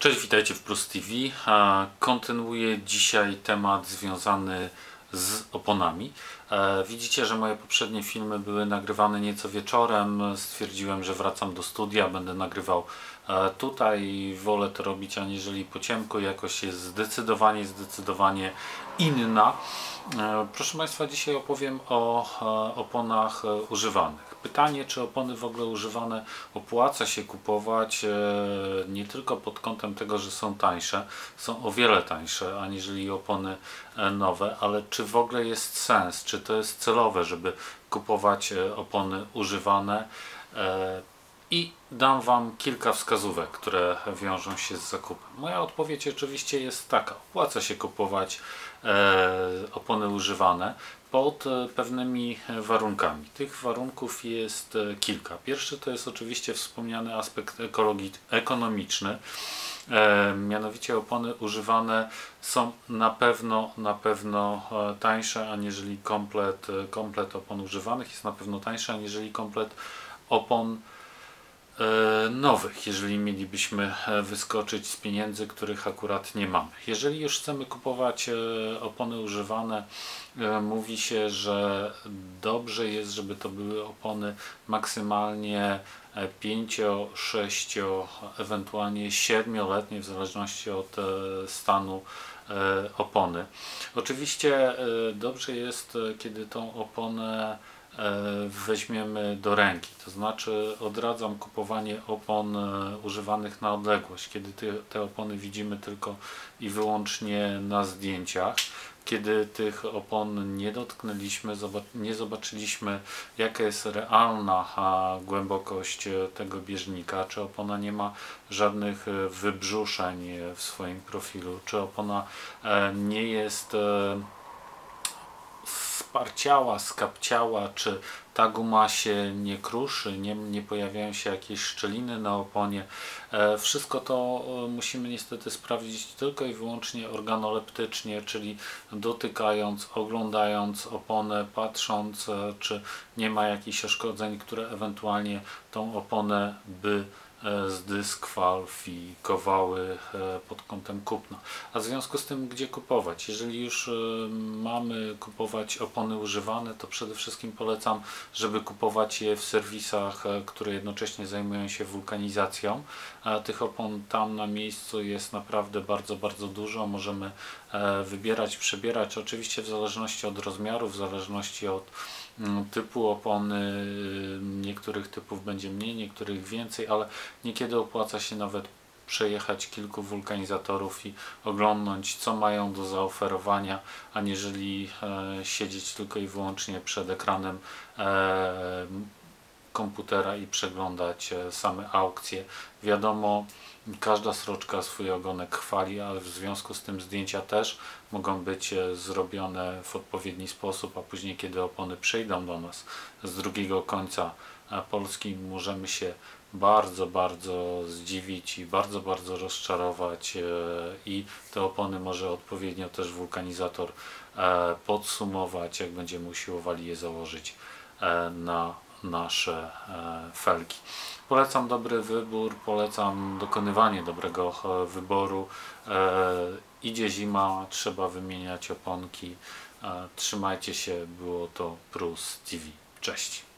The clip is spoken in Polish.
Cześć, witajcie w Plus TV. Kontynuuję dzisiaj temat związany z oponami. Widzicie, że moje poprzednie filmy były nagrywane nieco wieczorem. Stwierdziłem, że wracam do studia, będę nagrywał tutaj. Wolę to robić aniżeli po ciemku. Jakość jest zdecydowanie inna. Proszę Państwa, dzisiaj opowiem o oponach używanych. Pytanie, czy opony w ogóle używane opłaca się kupować, nie tylko pod kątem tego, że są tańsze, są o wiele tańsze aniżeli opony nowe, ale czy w ogóle jest sens, czy to jest celowe, żeby kupować opony używane. I dam Wam kilka wskazówek, które wiążą się z zakupem. Moja odpowiedź oczywiście jest taka: opłaca się kupować opony używane pod pewnymi warunkami. Tych warunków jest kilka. Pierwszy to jest oczywiście wspomniany aspekt ekonomiczny. Mianowicie opony używane są na pewno tańsze aniżeli komplet opon używanych jest na pewno tańszy aniżeli komplet opon nowych, jeżeli mielibyśmy wyskoczyć z pieniędzy, których akurat nie mamy. Jeżeli już chcemy kupować opony używane, mówi się, że dobrze jest, żeby to były opony maksymalnie 5, 6, ewentualnie 7-letnie, w zależności od stanu opony. Oczywiście dobrze jest, kiedy tą oponę weźmiemy do ręki, to znaczy odradzam kupowanie opon używanych na odległość, kiedy te opony widzimy tylko i wyłącznie na zdjęciach, kiedy tych opon nie dotknęliśmy, nie zobaczyliśmy, jaka jest realna głębokość tego bieżnika, czy opona nie ma żadnych wybrzuszeń w swoim profilu, czy opona nie jest sparciała, skapciała, czy ta guma się nie kruszy, nie pojawiają się jakieś szczeliny na oponie. Wszystko to musimy niestety sprawdzić tylko i wyłącznie organoleptycznie, czyli dotykając, oglądając oponę, patrząc, czy nie ma jakichś uszkodzeń, które ewentualnie tą oponę by zdyskwalifikowały pod kątem kupna. A w związku z tym, gdzie kupować? Jeżeli już mamy kupować opony używane, to przede wszystkim polecam, żeby kupować je w serwisach, które jednocześnie zajmują się wulkanizacją. Tych opon tam na miejscu jest naprawdę bardzo dużo. Możemy wybierać, przebierać, oczywiście w zależności od rozmiaru, w zależności od typu opony. Niektórych typów będzie mniej, niektórych więcej, ale niekiedy opłaca się nawet przejechać kilku wulkanizatorów i oglądnąć, co mają do zaoferowania, aniżeli siedzieć tylko i wyłącznie przed ekranem komputera i przeglądać same aukcje. Wiadomo, każda sroczka swój ogonek chwali, ale w związku z tym zdjęcia też mogą być zrobione w odpowiedni sposób, a później, kiedy opony przyjdą do nas z drugiego końca Polski, możemy się bardzo zdziwić i bardzo rozczarować, i te opony może odpowiednio też wulkanizator podsumować, jak będziemy usiłowali je założyć na nasze felgi. Polecam dobry wybór, polecam dokonywanie dobrego wyboru. Idzie zima, trzeba wymieniać oponki. Trzymajcie się, było to Plus TV. Cześć!